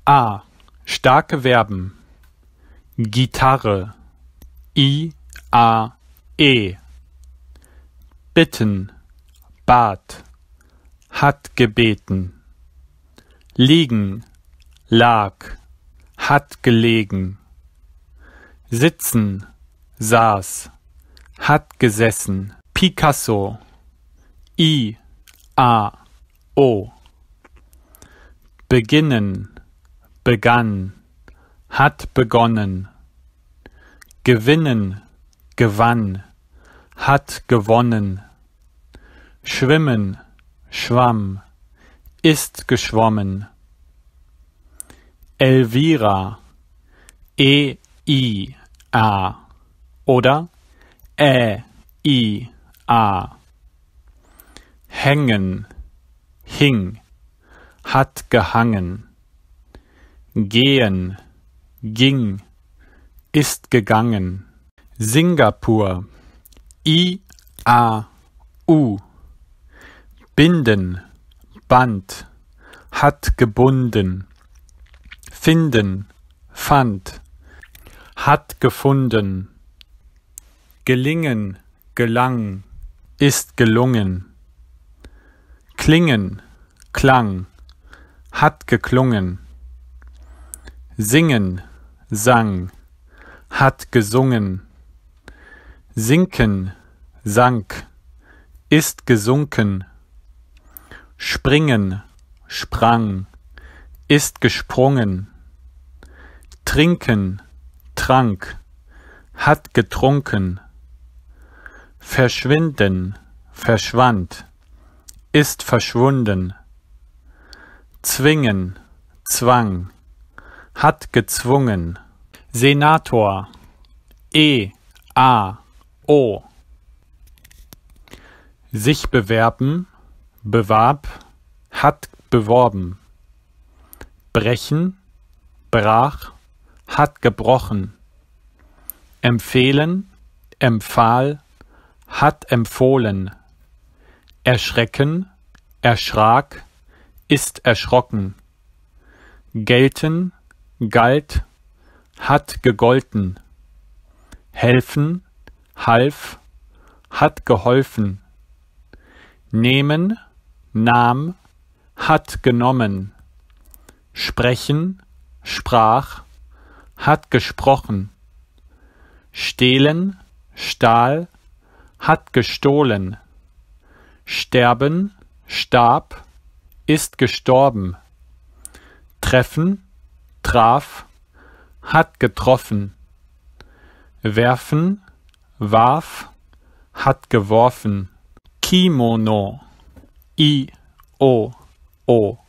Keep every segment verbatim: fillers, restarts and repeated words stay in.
A. Starke Verben. Gitarre. I, A, E. Bitten. Bat. Hat gebeten. Liegen. Lag. Hat gelegen. Sitzen. Saß. Hat gesessen. Picasso. I, A, O. Beginnen. Begann. Hat begonnen. Gewinnen. Gewann. Hat gewonnen. Schwimmen. Schwamm. Ist geschwommen. Elvira. E, I, A. Oder Ä, I, A. Hängen. Hing. Hat gehangen. Gehen. Ging. Ist gegangen. Singapur. I, A, U. Binden. Band. Hat gebunden. Finden. Fand. Hat gefunden. Gelingen. Gelang. Ist gelungen. Klingen. Klang. Hat geklungen. Singen. Sang. Hat gesungen. Sinken. Sank. Ist gesunken. Springen. Sprang. Ist gesprungen. Trinken. Trank. Hat getrunken. Verschwinden. Verschwand. Ist verschwunden. Zwingen. Zwang. Hat gezwungen. Senator. E, A, O. Sich bewerben. Bewarb. Hat beworben. Brechen. Brach. Hat gebrochen. Empfehlen. Empfahl. Hat empfohlen. Erschrecken. Erschrak. Ist erschrocken. Gelten. Galt. Hat gegolten. Helfen. Half. Hat geholfen. Nehmen. Nahm. Hat genommen. Sprechen. Sprach. Hat gesprochen. Stehlen. Stahl. Hat gestohlen. Sterben. Starb. Ist gestorben. Treffen. Traf. Hat getroffen. Werfen. Warf. Hat geworfen. Kimono. I, O, O.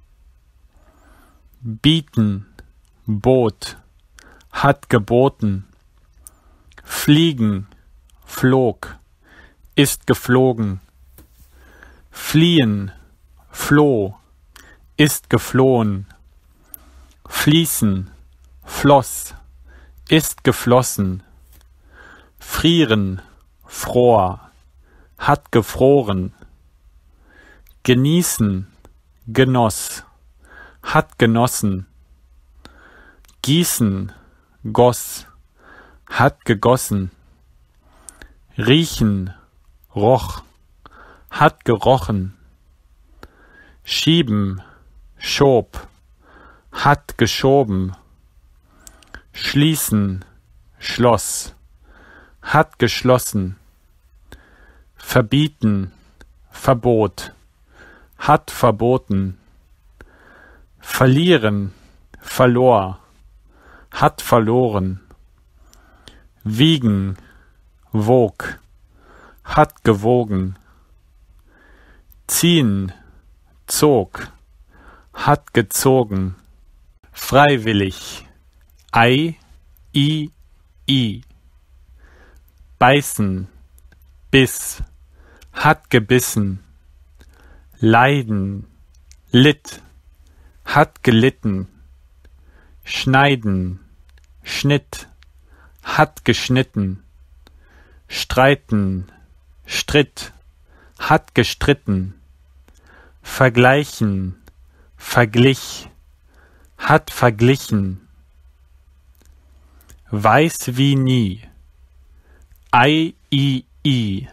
Bieten. Bot. Hat geboten. Fliegen. Flog. Ist geflogen. Fliehen. Floh. Ist geflohen. Fließen. Floss. Ist geflossen. Frieren. Fror. Hat gefroren. Genießen. Genoss. Hat genossen. Gießen. Goss. Hat gegossen. Riechen. Roch. Hat gerochen. Schieben. Schob. Hat geschoben. Schließen. Schloss. Hat geschlossen. Verbieten. Verbot. Hat verboten. Verlieren. Verlor. Hat verloren. Wiegen. Wog. Hat gewogen. Ziehen. Zog. Hat gezogen. Freiwillig. Ei. I. I. Beißen. Biss. Hat gebissen. Leiden. Litt. Hat gelitten. Schneiden. Schnitt. Hat geschnitten. Streiten. Stritt. Hat gestritten. Vergleichen. Verglich. hat verglichen. Weiß wie nie. Ei, i, i.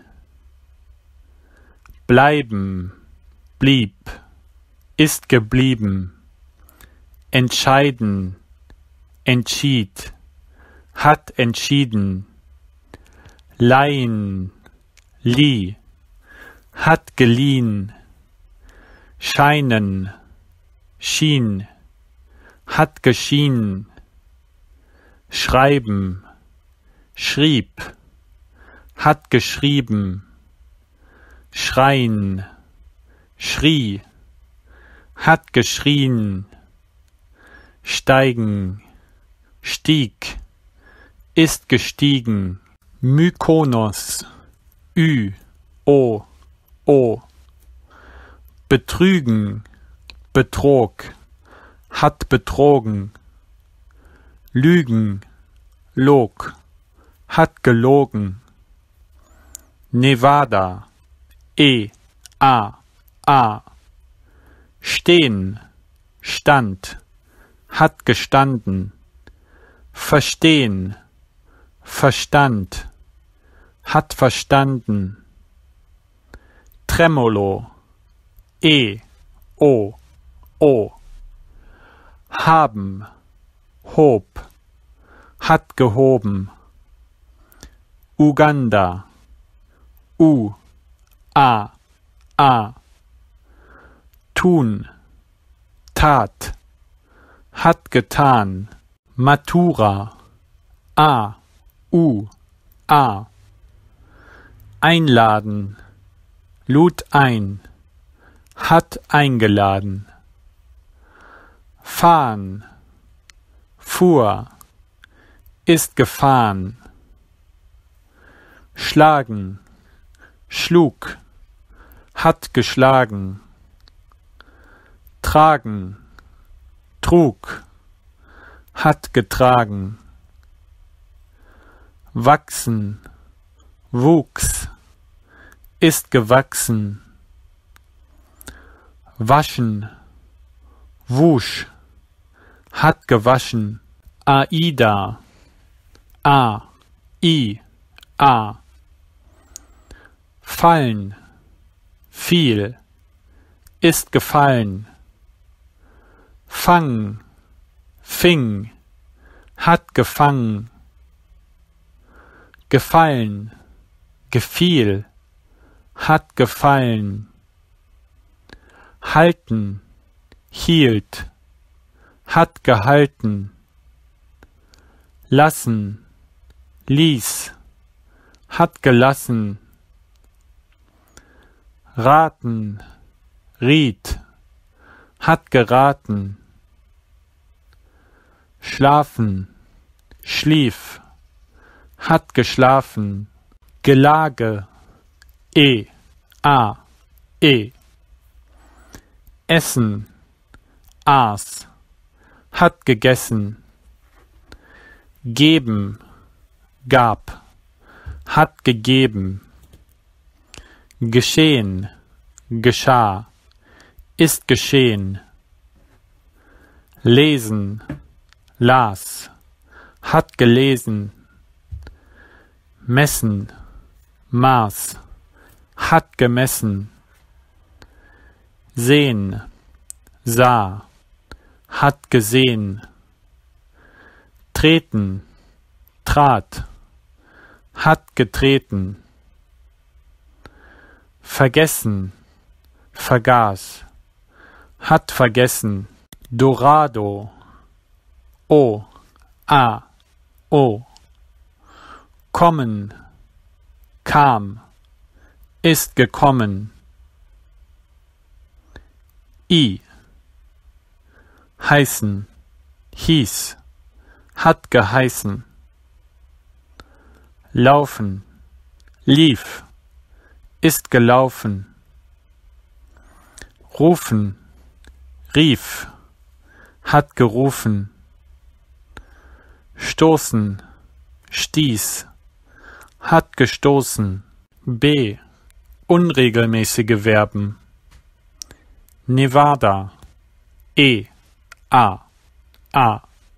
Bleiben, blieb, ist geblieben. Entscheiden, entschied, hat entschieden. Leihen, lieh, hat geliehen. Scheinen, schien, hat geschienen. Schreiben, schrieb, hat geschrieben. Schreien, schrie, hat geschrien. Steigen, stieg, ist gestiegen. Mykonos, ü, o, o. Betrügen, betrog, hat betrogen. Lügen, log, hat gelogen. Nevada, e, a, a. Stehen, stand, hat gestanden. Verstehen, Verstand, hat verstanden. Tremolo, e, o, o. Haben, hob, hat gehoben. Uganda, u, a, a. Tun, tat, hat getan. Matura, a, u, a. Einladen, lud ein, hat eingeladen. Fahren, fuhr, ist gefahren. Schlagen, schlug, hat geschlagen. Tragen, trug, hat getragen. Wachsen, wuchs, ist gewachsen. Waschen, wusch, hat gewaschen. Aida, a, i, a. Fallen, fiel, ist gefallen. Fang, fing, hat gefangen. Gefallen, gefiel, hat gefallen. Halten, hielt, hat gehalten. Lassen, ließ, hat gelassen. Raten, riet, hat geraten. Schlafen, schlief, hat geschlafen. Gelage, e, a, e. Essen, aß, hat gegessen. Geben, gab, hat gegeben. Geschehen, geschah, ist geschehen. Lesen, las, hat gelesen. Messen, maß, hat gemessen. Sehen, sah, hat gesehen. Treten, trat, hat getreten. Vergessen, vergaß, hat vergessen. Dorado, o, a, o. Kommen, kam, ist gekommen. I, heißen, hieß, hat geheißen. Laufen, lief, ist gelaufen. Rufen, rief, hat gerufen. Stoßen, stieß, hat gestoßen. B, unregelmäßige Verben. Nevada, e, a. A.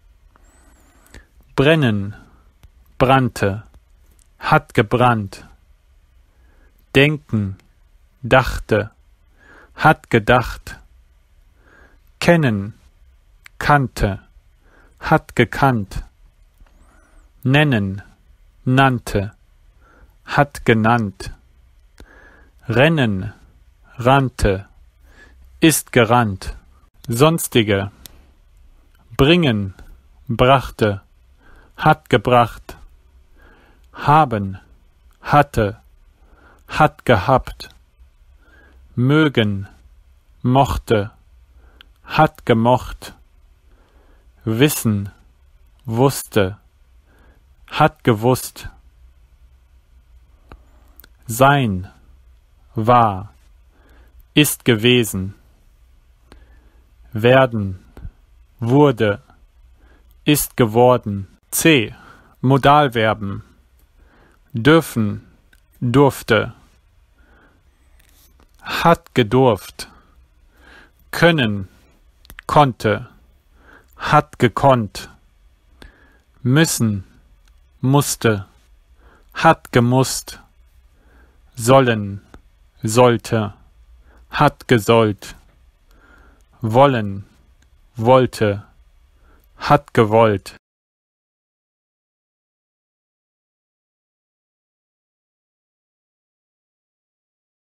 Brennen, brannte, hat gebrannt. Denken, dachte, hat gedacht. Kennen, kannte, hat gekannt. Nennen, nannte, hat genannt. Rennen, rannte, ist gerannt. Sonstige, bringen, brachte, hat gebracht. Haben, hatte, hat gehabt. Mögen, mochte, hat gemocht. Wissen, wusste, hat gewusst. Sein, war, ist gewesen. Werden, wurde, ist geworden. C. Modalverben. Dürfen, durfte. Hat gedurft. Können, konnte. Hat gekonnt. Müssen, musste. Hat gemusst. Sollen, sollte. Hat gesollt. Wollen, wollte. Hat gewollt.